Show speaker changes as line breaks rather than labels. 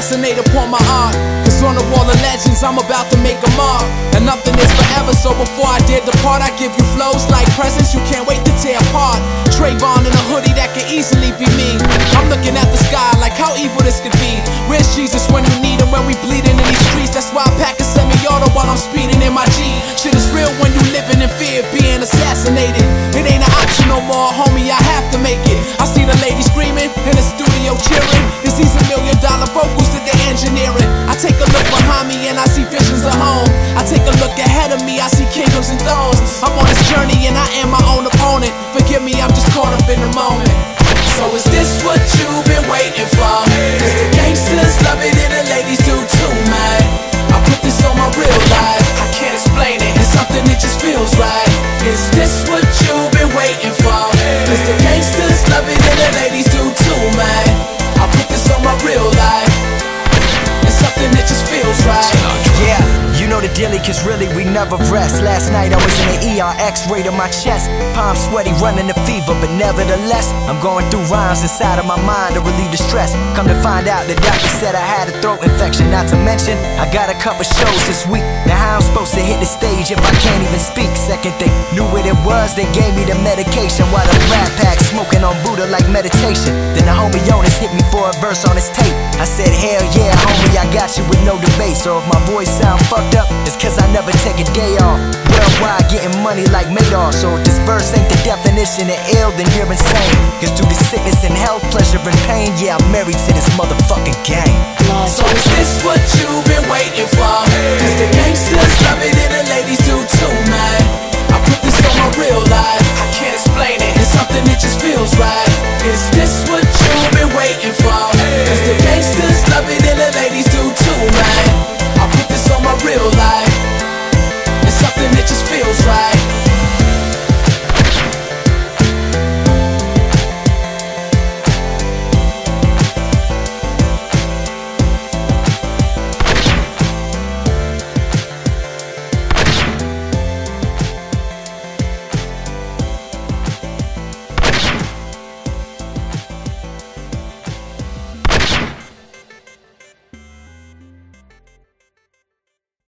assassinate upon my art. Cause on the wall of legends I'm about to make a mark. And nothing is forever, so before I dare depart, I give you flows like presents you can't wait to tear apart. Trayvon in a hoodie that could easily be me. I'm looking at the sky like how evil this could be. Where's Jesus when you need him, when we bleeding in these streets? That's why I pack a semi-auto while I'm speeding in my G. Shit is real when you living in fear of being assassinated. It ain't an option no more, homie, I have to make it. I see the lady screaming in the studio cheering, cause these $1 million vocals that they're engineering. I take a look behind me and I see visions of home. I take a look ahead of me, I see kingdoms and thrones. I'm on this journey and I am my own opponent. Forgive me, I'm just caught up in the moment. So is this what you've been waiting for? Cause the gangsters love it and the ladies do too, man. I put this on my real life, I can't explain it, it's something that just feels right. Is this what you've been waiting for? Cause the gangsters love it and the ladies do too, man. I put this on my real life, it's something that just feels right.
Yeah, you know the dealie, cause really we never rest. Last night I was in the ER, X-ray to my chest. Palms sweaty, running the fever, but nevertheless I'm going through rhymes inside of my mind to relieve the stress. Come to find out, the doctor said I had a throat infection. Not to mention, I got a couple shows this week. Now how I'm supposed to hit the stage if I can't even speak? Second thing, knew what it was, they gave me the medication while the rat pack smoking on Buddha like meditation. Then the homie Jonas hit me for a verse on his tape. I said, hell yeah, homie, I got you with no debate. So if my voice sound fucked up, it's cause I never take a day off. Worldwide getting money like Madoff. So if this verse ain't the definition of ill, then you're insane. Cause through the sickness and health, pleasure and pain, yeah, I'm married to this motherfucking game.
So is this what you've been waiting for? Cause the gangsters love it and the ladies do too,